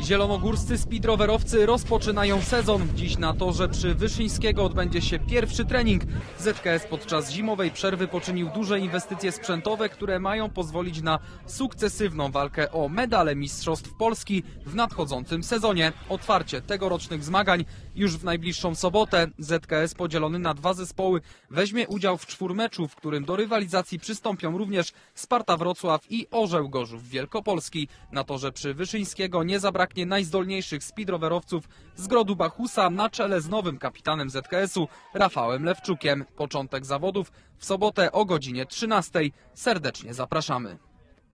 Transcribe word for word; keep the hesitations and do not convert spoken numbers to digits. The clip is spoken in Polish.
Zielonogórscy speedrowerowcy rozpoczynają sezon. Dziś na torze przy Wyszyńskiego odbędzie się pierwszy trening. Z K S podczas zimowej przerwy poczynił duże inwestycje sprzętowe, które mają pozwolić na sukcesywną walkę o medale Mistrzostw Polski w nadchodzącym sezonie. Otwarcie tegorocznych zmagań już w najbliższą sobotę. Z K S podzielony na dwa zespoły weźmie udział w czwórmeczu, w którym do rywalizacji przystąpią również Sparta Wrocław i Orzeł Gorzów Wielkopolski. Na torze przy Wyszyńskiego nie zabraknie najzdolniejszych speedrowerowców z Grodu Bachusa na czele z nowym kapitanem Z K S-u Rafałem Lewczukiem. Początek zawodów w sobotę o godzinie trzynastej. Serdecznie zapraszamy.